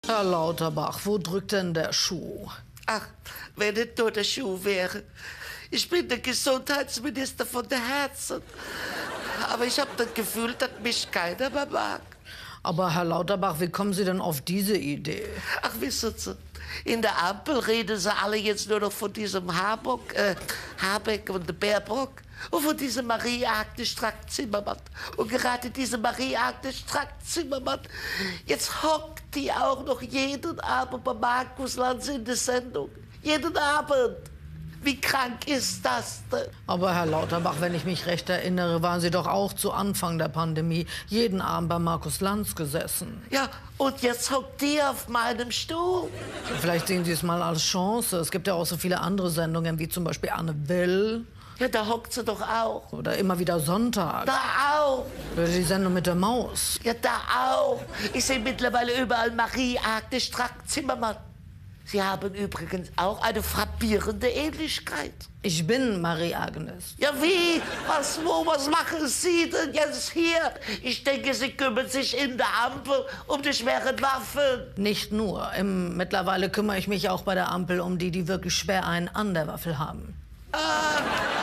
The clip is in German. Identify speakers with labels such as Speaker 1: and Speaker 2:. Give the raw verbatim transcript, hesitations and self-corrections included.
Speaker 1: Herr Lauterbach, wo drückt denn der Schuh?
Speaker 2: Ach, wenn es nur der Schuh wäre. Ich bin der Gesundheitsminister von der Herzen. Aber ich habe das Gefühl, dass mich keiner mehr mag.
Speaker 1: Aber Herr Lauterbach, wie kommen Sie denn auf diese Idee?
Speaker 2: Ach, wissen Sie, in der Ampel reden sie alle jetzt nur noch von diesem Habeck, äh, Habeck und der Baerbock und von diesem Marie-Agnes Strack-Zimmermann. Und gerade diese Marie-Agnes Strack-Zimmermann, jetzt hockt die auch noch jeden Abend bei Markus Lanz in der Sendung. Jeden Abend. Wie krank ist das denn?
Speaker 1: Aber Herr Lauterbach, wenn ich mich recht erinnere, waren Sie doch auch zu Anfang der Pandemie jeden Abend bei Markus Lanz gesessen.
Speaker 2: Ja, und jetzt hockt die auf meinem Stuhl.
Speaker 1: Vielleicht sehen Sie es mal als Chance. Es gibt ja auch so viele andere Sendungen, wie zum Beispiel Anne Will.
Speaker 2: Ja, da hockt sie doch auch.
Speaker 1: Oder immer wieder Sonntag.
Speaker 2: Da auch.
Speaker 1: Oder die Sendung mit der Maus.
Speaker 2: Ja, da auch. Ich sehe mittlerweile überall Marie-Agnes Strack-Zimmermann. Sie haben übrigens auch eine frappierende Ähnlichkeit.
Speaker 1: Ich bin Marie-Agnes.
Speaker 2: Ja, wie? Was, wo, was machen Sie denn jetzt hier? Ich denke, Sie kümmern sich in der Ampel um die schweren Waffen.
Speaker 1: Nicht nur. Im, mittlerweile kümmere ich mich auch bei der Ampel um die, die wirklich schwer einen an der Waffel haben.
Speaker 2: Ah.